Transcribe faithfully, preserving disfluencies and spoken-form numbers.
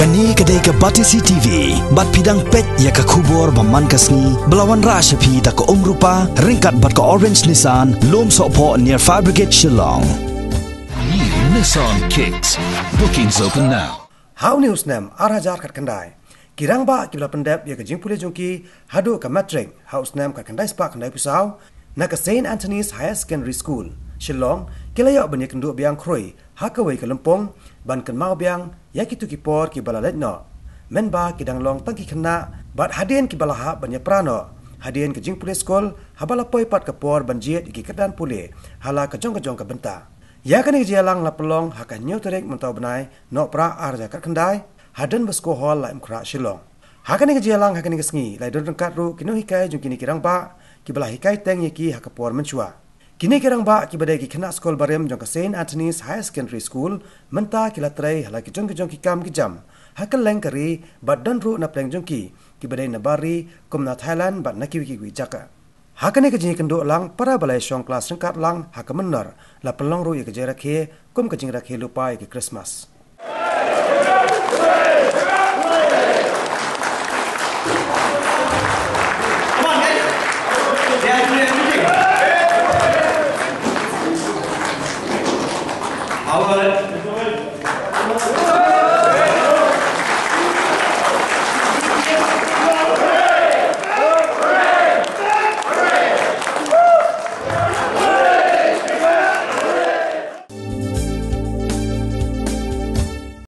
Kani kedai ke Batisi T V, bat pidang pet ya ke kubur baman kasni, belawan rasyapi tak ke umrupa, ringkat bat ke Orange Nissan, lom sokpo near Fire Brigade Shillong. New Nissan Kicks. Bookings open now. How news nem arajar kat kendai. Kirang ba kibla pendep ya ke jingpule jongki, hadu ke matrik, house nem kat kendai spa kendai pusau, na ke Saint Anthony's Higher Secondary School, Shillong, kilaya banyak kenduk biang kroi, hakawai ke Lempong, ban ken mau biang, ya kitu kipor ki bala letno. Men ba kidang long tangki kena, bat hadien ki bala ha banyak prano. Hadien ke jingpule skol, habala poi pat ke por banjit ki kedan pule, hala ke jong ke jong ke benta. Ya kani jelang la pelong hakan nyu terek mentau benai, no pra arja kat kendai, haden besko hol la imkra Shillong. Hakan ni jelang hakan ni kesngi, lai don rengkat ru kinu hikai jung kini kirang ba, ki bala hikai teng yeki hakapor menchua. Kini kirang ba ki badai ki kena skol barem jong ke Saint Anthony's Higher Secondary School, menta ki latrai hala ki jong ki jong ki kam ki jam. Hakan leng kari bat dan ru na pleng jong ki, ki badai na bari kum na Thailand bat na ki wiki wi jaka. Hakan ni kejing kenduk lang para balai syong kelas rengkat lang hakan menor la pelong ru ya kejera ke kum kejing rakhe lupa ya ki Christmas.